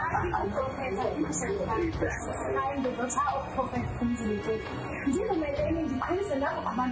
I'm the daughter of Prophet Pumzile. Do you know my name is Prince and I'm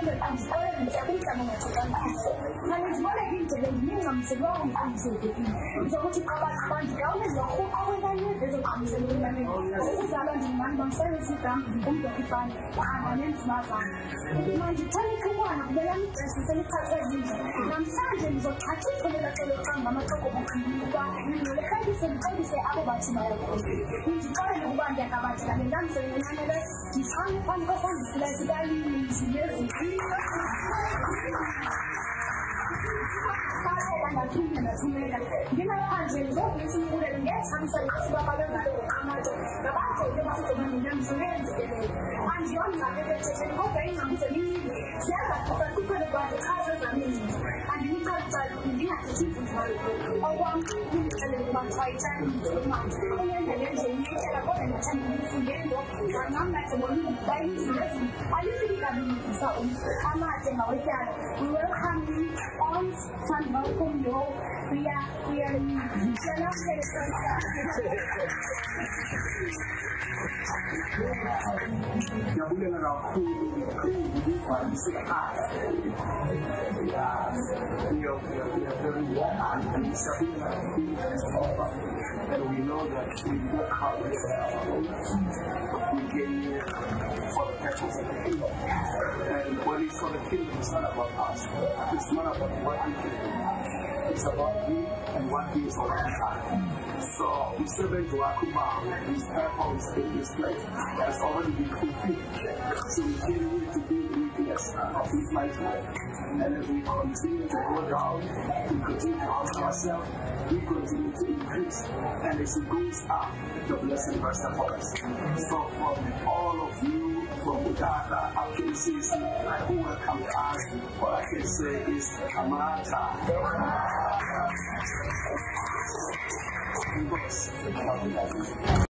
and we know that we work hard with we came here for the purpose of the kingdom. And when it's for the kingdom, it's not about us. It's not about what we can do. It's about we and what we is on our side. So we servant to Akuma, his purpose in this place has already been fulfilled. So we came here to be the witness of his mighty work. And as we continue to go down, we continue to humble ourselves, we continue to increase. And as it goes up, the blessing rests upon us. So from all of you, from Mthatha up to the season, who will come to us, what I can say is Mthatha.